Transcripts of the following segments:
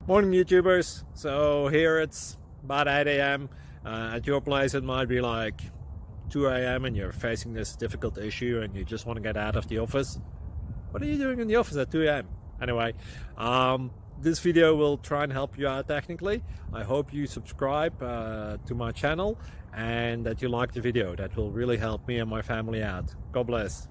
Morning YouTubers. So here it's about 8 a.m. At your place it might be like 2 a.m. and you're facing this difficult issue and you just want to get out of the office. What are you doing in the office at 2 a.m.? Anyway, this video will try and help you out technically. I hope you subscribe to my channel and that you like the video. That will really help me and my family out. God bless.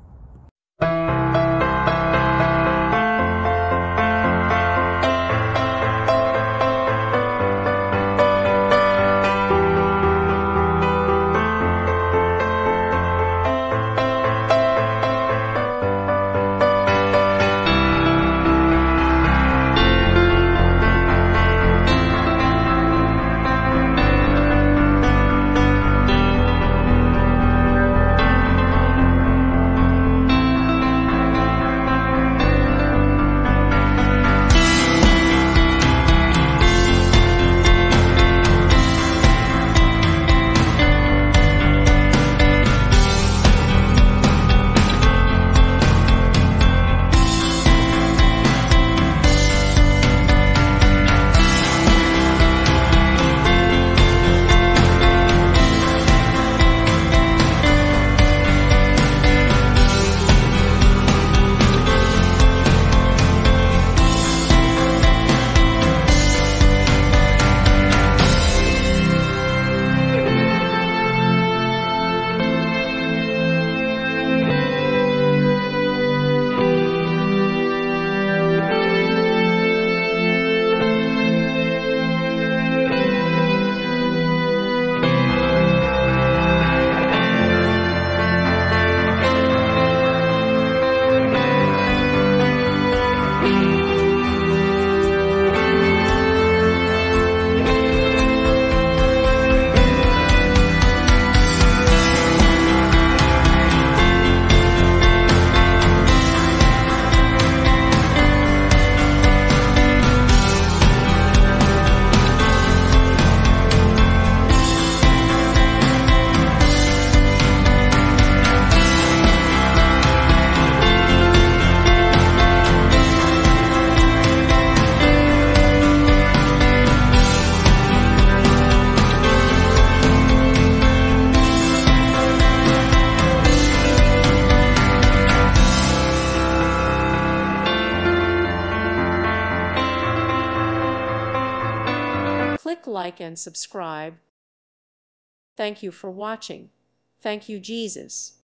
Click like and subscribe. Thank you for watching. Thank you, Jesus.